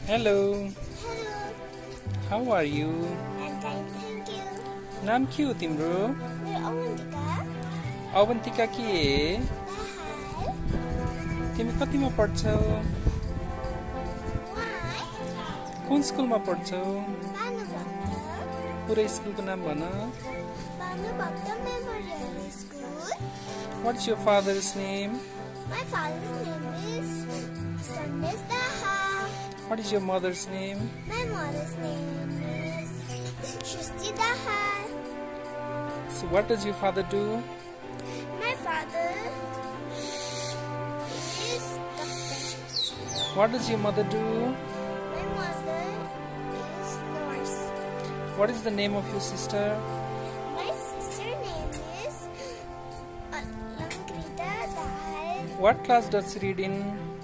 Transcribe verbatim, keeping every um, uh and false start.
Hello, Hello, how are you? I'm fine, thank you. नाम के हो तिम्रो? मेरो अवन्तिका अवन्तिका के? दाहाल तिमी कतिमा पढ्छौ? वाइ कुन स्कुलमा पढ्छौ? भानुभक्त पुरै स्कुलको नाम भन. Bhanubhakta memorial school. What is your father's name? My father's name is Sandesh Dahal. What is your mother's name? My mother's name is Shristi Dahal. So what does your father do? My father is doctor. What does your mother do? My mother is nurse. What is the name of your sister? My sister name is Lankrita Dahal. What class does she read in?